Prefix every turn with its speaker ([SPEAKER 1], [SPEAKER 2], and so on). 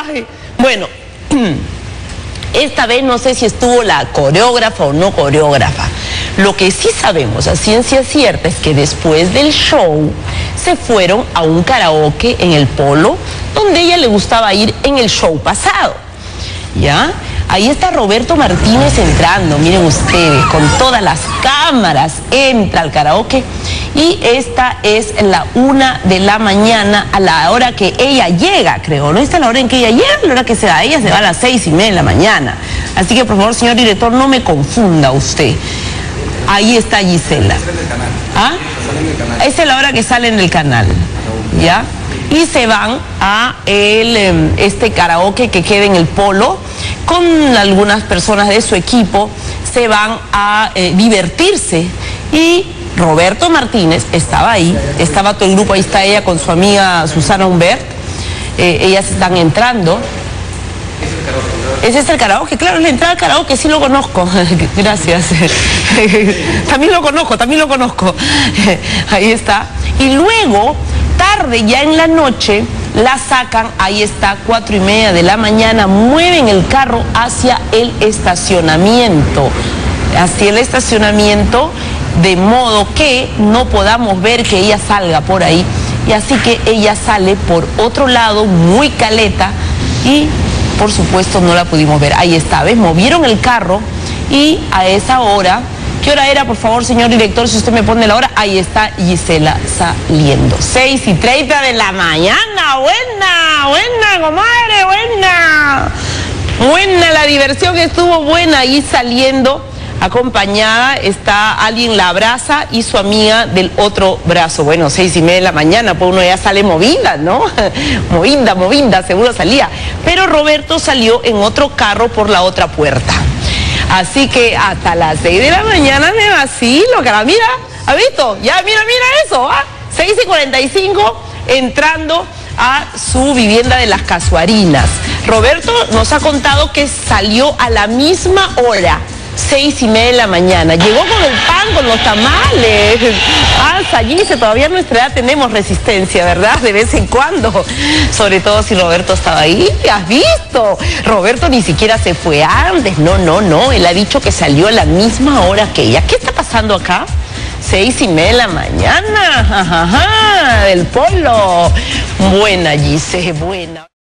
[SPEAKER 1] Ay. Bueno, esta vez no sé si estuvo la coreógrafa o no coreógrafa. Lo que sí sabemos a ciencia cierta es que después del show se fueron a un karaoke en el Polo, donde a ella le gustaba ir en el show pasado. ¿Ya? Ahí está Roberto Martínez entrando, miren ustedes, con todas las cámaras, entra al karaoke. Y esta es la 1 de la mañana, a la hora que ella llega, creo, ¿no? Esta es la hora en que ella llega, la hora que se da, ella se va a las 6:30 de la mañana. Así que, por favor, señor director, no me confunda usted. Ahí está Gisela. ¿Ah? Esa es la hora que salen del canal, ¿ya? Y se van a este karaoke que queda en el Polo, con algunas personas de su equipo, se van a divertirse. Y Roberto Martínez estaba ahí, estaba todo el grupo, ahí está ella con su amiga Susana Humbert, ellas están entrando. Ese es el karaoke, claro, la entrada al karaoke, sí lo conozco, gracias. También lo conozco, ahí está. Y luego, tarde, ya en la noche, la sacan, ahí está, 4:30 de la mañana, mueven el carro hacia el estacionamiento, de modo que no podamos ver que ella salga por ahí. Y así que ella sale por otro lado, muy caleta, y por supuesto no la pudimos ver. Ahí está, ¿ves? Movieron el carro y a esa hora, ¿qué hora era, por favor, señor director? Si usted me pone la hora, ahí está Gisela saliendo. 6:30 de la mañana, buena, comadre, buena. Buena, la diversión estuvo buena, ahí saliendo. Acompañada está alguien, la abraza, y su amiga del otro brazo. Bueno, 6:30 de la mañana, pues uno ya sale movida, ¿no? movida, seguro salía. Pero Roberto salió en otro carro por la otra puerta. Así que hasta las 6 de la mañana me vacilo, cara. Mira, ¿has visto? Ya, mira eso, ¿ah? 6:45, entrando a su vivienda de Las Casuarinas. Roberto nos ha contado que salió a la misma hora, 6:30 de la mañana. Llegó con el pan, con los tamales. Sallice, todavía a nuestra edad tenemos resistencia, ¿verdad? De vez en cuando. Sobre todo si Roberto estaba ahí. ¿Has visto? Roberto ni siquiera se fue antes. No. Él ha dicho que salió a la misma hora que ella. ¿Qué está pasando acá? 6:30 de la mañana. Del Polo. Buena, Gise, buena.